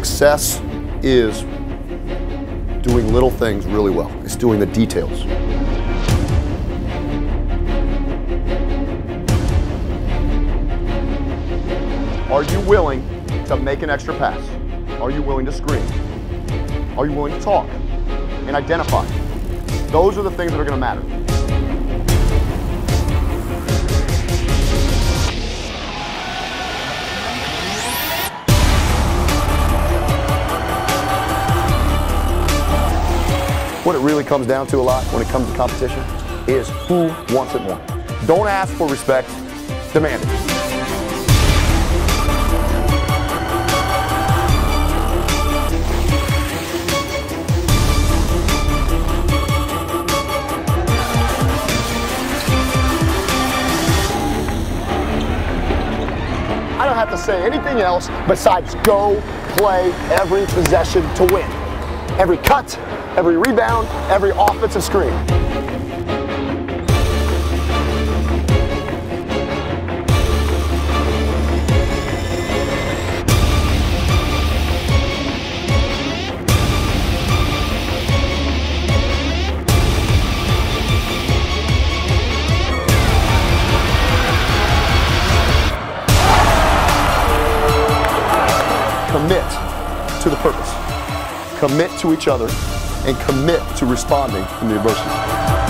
Success is doing little things really well. It's doing the details. Are you willing to make an extra pass? Are you willing to screen? Are you willing to talk and identify? Those are the things that are going to matter. What it really comes down to a lot when it comes to competition is who wants it more. Don't ask for respect, demand it. I don't have to say anything else besides go play every possession to win. Every cut, every rebound, every offensive screen. Commit to the purpose. Commit to each other and commit to responding to the adversity.